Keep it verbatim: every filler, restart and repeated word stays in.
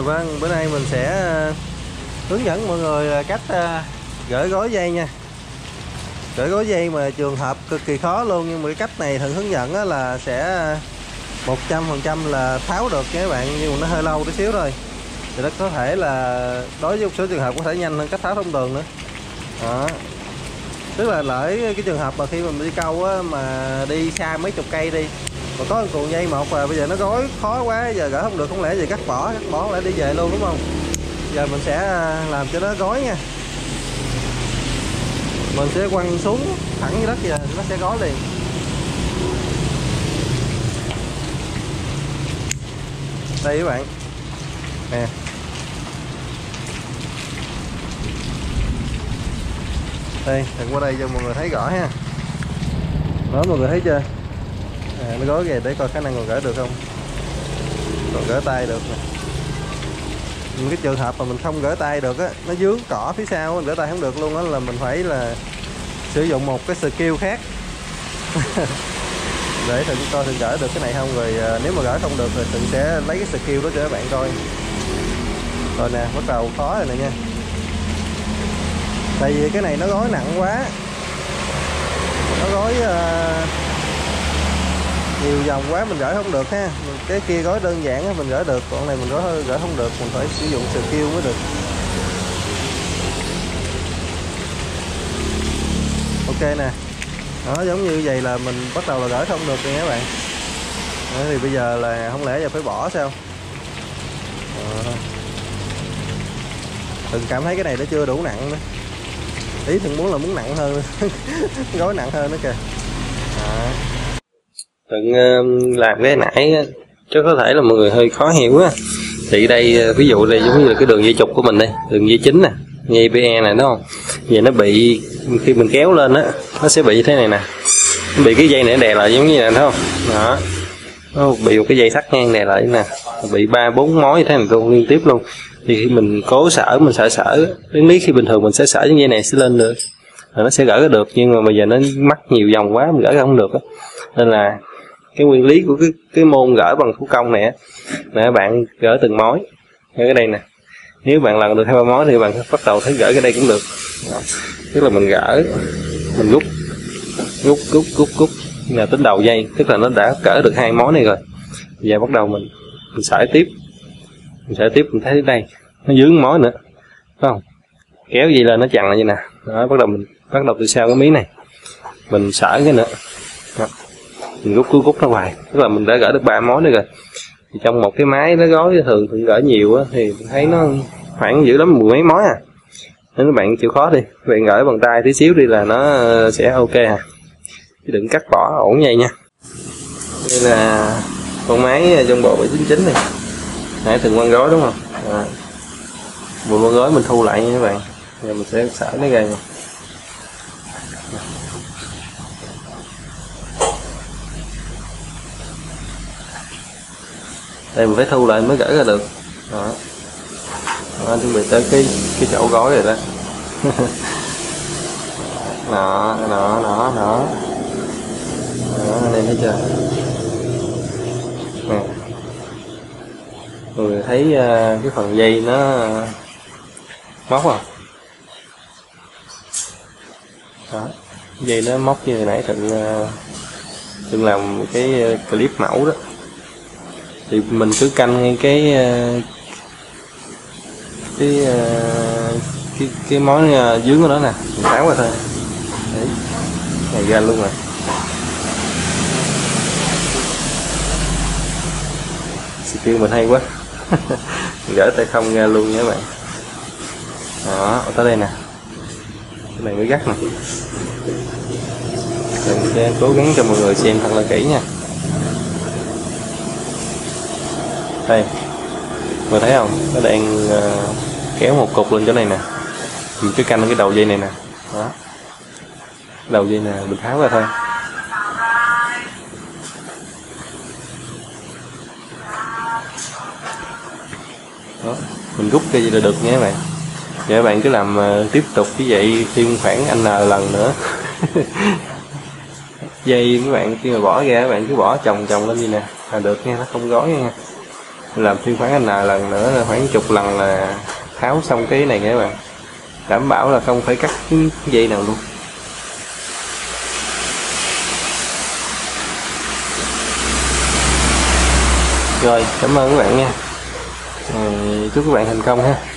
Vâng, bữa nay mình sẽ hướng dẫn mọi người cách gỡ gối dây nha. Gỡ gối dây mà trường hợp cực kỳ khó luôn, nhưng mà cái cách này Thuận hướng dẫn là sẽ một trăm phần trăm là tháo được nha các bạn, nhưng mà nó hơi lâu tí xíu thôi. Thì nó có thể là đối với một số trường hợp có thể nhanh hơn cách tháo thông thường nữa. Đó. Tức là lỡ cái trường hợp mà khi mình đi câu á, mà đi xa mấy chục cây đi, mà có một cuộn dây một và bây giờ nó gối khó quá, giờ gỡ không được, không lẽ gì cắt bỏ, cắt bỏ lại đi về luôn đúng không? Giờ mình sẽ làm cho nó gối nha. Mình sẽ quăng xuống thẳng dưới đất, giờ nó sẽ gối liền. Đây các bạn nè, đây thằng qua đây cho mọi người thấy rõ ha. Đó, mọi người thấy chưa? À, nó gối kìa, để coi khả năng còn gỡ được không. Còn gỡ tay được nè. Nhưng cái trường hợp mà mình không gỡ tay được á, nó dướng cỏ phía sau, gỡ tay không được luôn á, là mình phải là sử dụng một cái skill khác để Thuận coi Thuận gỡ được cái này không, rồi nếu mà gỡ không được thì Thuận sẽ lấy cái skill đó cho các bạn coi. Rồi nè, bắt đầu khó rồi nè nha. Tại vì cái này nó gối nặng quá, nó gối uh, nhiều vòng quá mình gỡ không được ha. Cái kia gối đơn giản mình gỡ được, còn này mình gỡ gỡ không được, mình phải sử dụng skill mới được. Ok nè, đó giống như vậy là mình bắt đầu là gỡ không được rồi nha các bạn. Đó, thì bây giờ là không lẽ giờ phải bỏ sao? Đó. Thuận cảm thấy cái này nó chưa đủ nặng nữa. Ý Thuận muốn là muốn nặng hơn gối nặng hơn nữa kìa. Đó. Thuận làm cái nãy chứ có thể là mọi người hơi khó hiểu á. Thì đây ví dụ đây giống như là cái đường dây trục của mình đây, đường dây chính nè, dây pê e này đúng không? Vậy nó bị khi mình kéo lên á, nó sẽ bị như thế này nè. Nó bị cái dây này đè lại giống như này thấy không? Đó. Nó bị một cái dây sắt ngang đè lại nè, bị ba bốn mối như thế này luôn, liên tiếp luôn. Thì khi mình cố sở, mình sợ sở, đến lý khi bình thường mình sẽ sở những dây này sẽ lên được, rồi nó sẽ gỡ được, nhưng mà bây giờ nó mắc nhiều vòng quá mình gỡ không được á. Nên là cái nguyên lý của cái cái môn gỡ bằng thủ công này á, là bạn gỡ từng mối. Ở cái đây nè, nếu bạn lần được hai ba mối thì bạn bắt đầu thấy gỡ cái đây cũng được. Đó. Tức là mình gỡ, mình rút rút rút rút rút là tính đầu dây, tức là nó đã cỡ được hai mối này rồi. Bây giờ bắt đầu mình mình sải tiếp, mình sải tiếp mình thấy đây nó dướng mối nữa, phải không? Kéo gì lên nó chặn lại như nè. Đó, bắt đầu mình bắt đầu từ sau cái mí này mình sải cái nữa. Đó. Mình rút rút rút ra ngoài, tức là mình đã gỡ được ba mối nữa rồi. Thì trong một cái máy nó gói thường thường gỡ nhiều á, thì mình thấy nó khoảng dữ lắm mười mấy mối à. Nên các bạn chịu khó đi, các bạn gỡ bằng tay tí xíu đi là nó sẽ ok à. Chứ đừng cắt bỏ ổn vậy nha. Đây là con máy trong bộ bảy chín chín này, nãy từng quăng gói đúng không? À. Một quăng gói mình thu lại nha các bạn. Giờ mình sẽ xả nó ra nha. Đây mình phải thu lại mới gỡ ra được. Đó. Đó, chuẩn bị tới cái cái chỗ gói rồi đó. Đó, đó, đó, đó. Đó, anh em thấy chưa? Nè. Mọi người thấy uh, cái phần dây nó uh, móc không? Đó. Dây nó móc như hồi nãy Thuận uh, Thuận làm một cái clip mẫu đó. Thì mình cứ canh ngay cái uh, cái, uh, cái cái mối uh, dướng của nó nè, mình tháo qua thôi. Đấy. Này ra luôn rồi. Skill mình hay quá. Gỡ tay không ra luôn nha các bạn. Đó, tới đây nè. Cái này mới gắt nè. Mình sẽ cố gắng cho mọi người xem thật là kỹ nha. Đây, mọi người thấy không? Nó đang uh, kéo một cục lên chỗ này nè. Mình cứ canh cái đầu dây này nè. Đó. Đầu dây nè, mình tháo ra thôi. Đó. Mình rút cái gì là được nha các bạn. Vậy các bạn cứ làm uh, tiếp tục như vậy thêm khoảng n lần nữa. Dây các bạn khi mà bỏ ra các bạn cứ bỏ chồng chồng lên gì nè là được nha, nó không gói nha. làm thêm khoảng n lần nữa là khoảng chục lần là tháo xong cái này nha các bạn, đảm bảo là không phải cắt dây nào luôn. Rồi, cảm ơn các bạn nha. Rồi, chúc các bạn thành công ha.